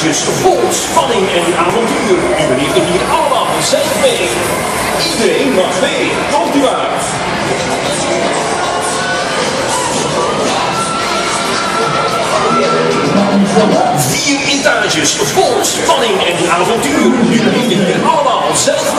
etages vol spanning en avontuur. U beleeft het hier allemaal zelf mee. Iedereen mag mee. Komt u uit. 4 etages vol spanning en avontuur. U beleeft het hier allemaal zelf